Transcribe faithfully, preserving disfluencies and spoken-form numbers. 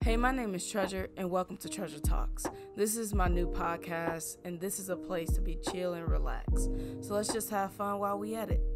Hey, my name is Treasure, and welcome to Treasure Talks. This is my new podcast, and this is a place to be chill and relax. So let's just have fun while we at it.